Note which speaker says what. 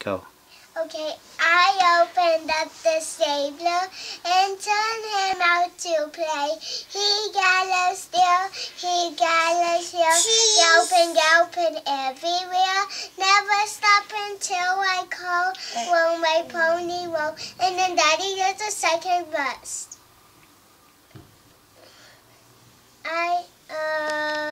Speaker 1: Go.
Speaker 2: Okay, I opened up the stable and turned him out to play. He got us still, he got us here, galloping everywhere. Never stop until I call, roll my pony roll, and then Daddy does a second verse.